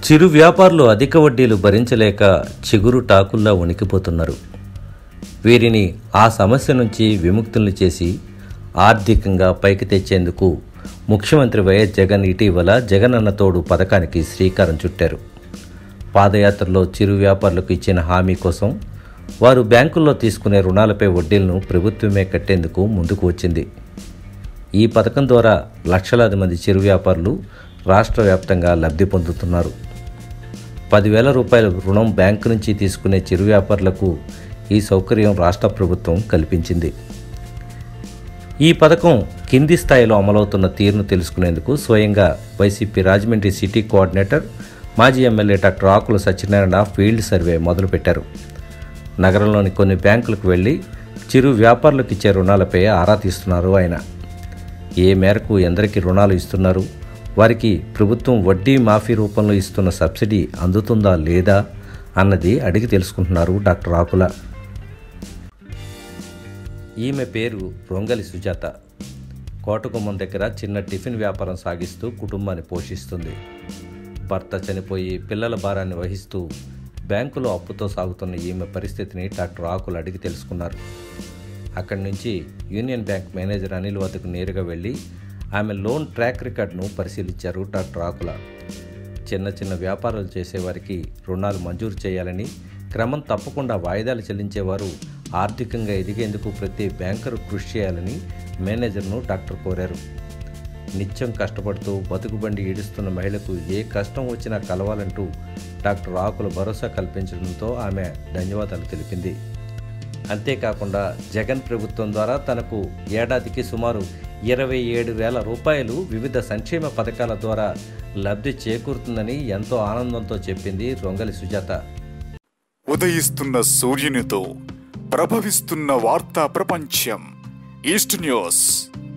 చిరు వ్యాపారులు అధిక వడ్డీలు భరించలేక చిగురు టాకుల్లా వణికిపోతున్నారు. వీరిని ఆ సమస్య నుంచి విముక్తుల్ని చేసి ఆర్థికంగా పైకి తెచ్చేందుకు ముఖ్యమంత్రి వైఎస్ జగన్ ఇటీవల జగనన్న తోడు పథకానికి శ్రీకారం చుట్టారు. పాదయాత్రలో చిరు వ్యాపారులకు ఇచ్చిన హామీ కోసం వారు బ్యాంకుల్లో తీసుకునే రుణాలపై వడ్డీలను ప్రభుత్వమే కట్టేందుకు ముందుకు వచ్చింది. ఈ పథకం ద్వారా లక్షలాది మంది చిరు వ్యాపారులు రాష్ట్ర వ్యాప్తంగా లబ్ధి పొందుతున్నారు. 10,000 రూపాయల రుణం బ్యాంకు నుంచి తీసుకునే చిరు వ్యాపారులకు ఈ సౌకర్యం రాష్ట్ర ప్రభుత్వం కల్పించింది. ఈ పథకం కింది స్థాయిలో అమలవుతున్న తీరును తెలుసుకునేందుకు స్వయంగా వైసీపీ రాజమండ్రి సిటీ కోఆర్డినేటర్ మాజీ MLA doctor Akula Satyanarayana field survey మొదలుపెట్టారు. నగరంలోని కొన్ని బ్యాంకులకు వెళ్లి చిరు వ్యాపారులకు ఇచ్చే రుణాలపై ఆరా తీస్తున్నారు ఆయన. ఏ మేరకు ఎందరికి రుణాలు ఇస్తున్నారు, వారికి ప్రభుత్వం వడ్డీ మాఫీ రూపంలో ఇస్తున్న సబ్సిడీ అందుతుందా లేదా అన్నది అడిగి తెలుసుకుంటున్నారు డాక్టర్ ఆకుల. ఈమె పేరు రొంగలి సుజాత. కోటగుమ్మం దగ్గర చిన్న టిఫిన్ వ్యాపారం సాగిస్తూ కుటుంబాన్ని పోషిస్తుంది. భర్త చనిపోయి పిల్లల భారాన్ని వహిస్తూ బ్యాంకులో అప్పుతో సాగుతున్న ఈమె పరిస్థితిని డాక్టర్ ఆకుల అడిగి తెలుసుకున్నారు. అక్కడి నుంచి యూనియన్ బ్యాంక్ మేనేజర్ అనిల్ వద్దకు నేరుగా వెళ్ళి ఆమె లోన్ ట్రాక్ రికార్డును పరిశీలించారు డాక్టర్ ఆకుల. చిన్న చిన్న వ్యాపారాలు చేసేవారికి రుణాలు మంజూరు చేయాలని, క్రమం తప్పకుండా వాయిదాలు చెల్లించేవారు ఆర్థికంగా ఎదిగేందుకు ప్రతి బ్యాంకరు కృషి చేయాలని మేనేజర్ను డాక్టర్ కోరారు. నిత్యం కష్టపడుతూ బతుకుబండి ఈడుస్తున్న మహిళకు ఏ కష్టం వచ్చినా కలవాలంటూ డాక్టర్ ఆకుల భరోసా కల్పించడంతో ఆమె ధన్యవాదాలు తెలిపింది. అంతేకాకుండా జగన్ ప్రభుత్వం ద్వారా తనకు ఏడాదికి సుమారు 27,000 రూపాయలు వివిధ సంక్షేమ పథకాల ద్వారా లబ్ధి చేకూరుతుందని ఎంతో ఆనందంతో చెప్పింది రొంగలి సుజాత. ఉదయిస్తున్న సూర్యునితో ప్రభవిస్తున్న వార్తా ప్రపంచం ఈస్ట్ న్యూస్.